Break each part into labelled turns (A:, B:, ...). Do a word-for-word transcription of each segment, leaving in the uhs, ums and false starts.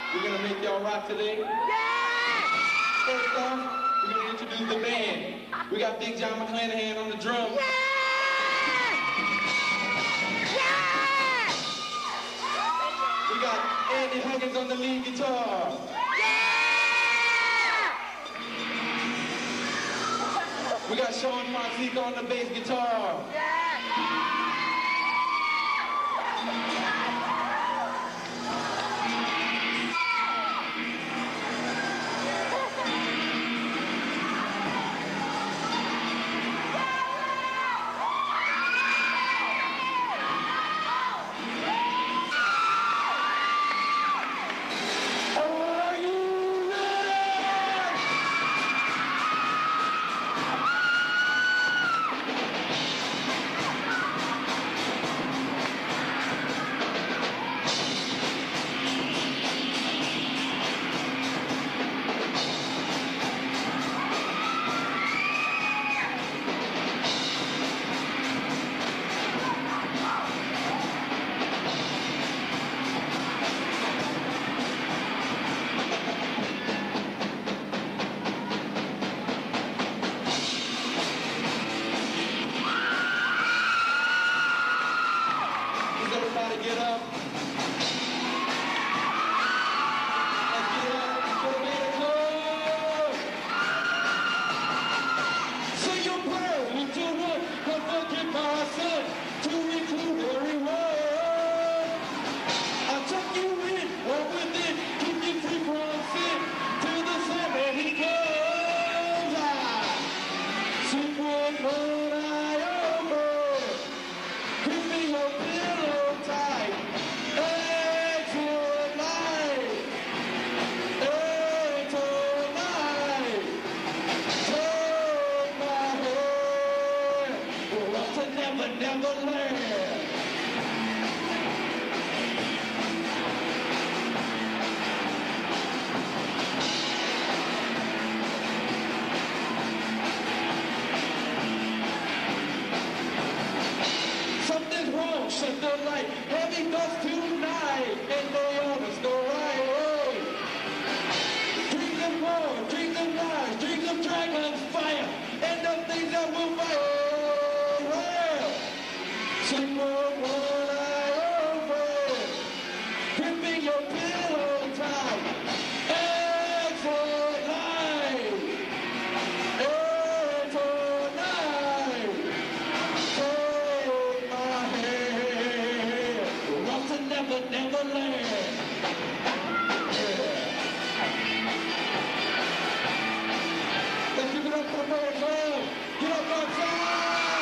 A: We're gonna make y'all rock today. Yeah! First off, we're gonna introduce the band. We got Big John McClanahan on the drums.
B: Yeah! Yeah!
A: We got Andy Huggins on the lead guitar.
B: Yeah!
A: We got Sean Fonseca on the bass guitar.
B: Yeah!
A: Get up. Let's get up for the man club. Say your prayer into one, but forget my son to include everyone. I'll tuck you in or within, keep you free from sin till the Sabbath he comes. I sleep one more night over, give me your pillow tight. Never learn. Something's wrong, shut the light. Heavy dust tonight, and they on us go right. Drink them more, drink them wine, drink them dragon's fire, and the things that will fight. Sleep one more night over, gripping your pillow tight. Exhale night, exhale night. Take my hand, rock to never, never land. Let's give it up for the man club. Get up outside.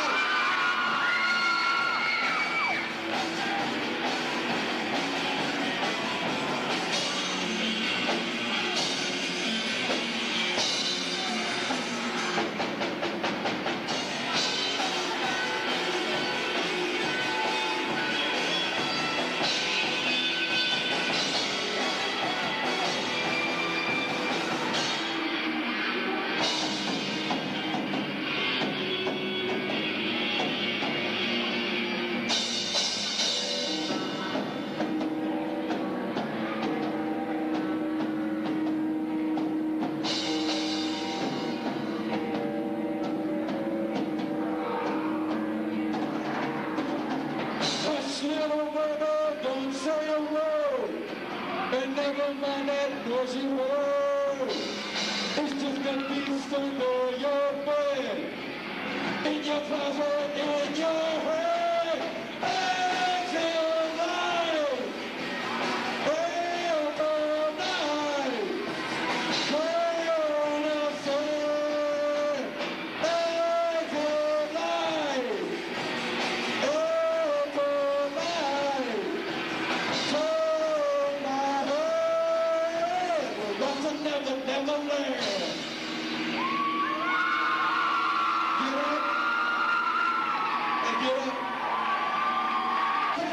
A: Don't say a word, and never mind that noisy word. It's just that beast under your bed, in your closet, in your head. Exhale night, exhale night, play on a song. Exhale night, exhale night. Never, never learn. Get up and get up. Oh.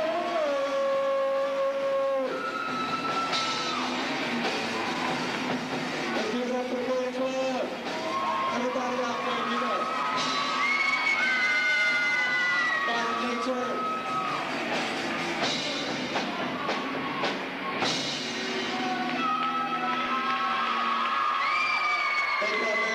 A: Let's give it up for the man club. Everybody out there, get up. Bottom nature. Thank you, man.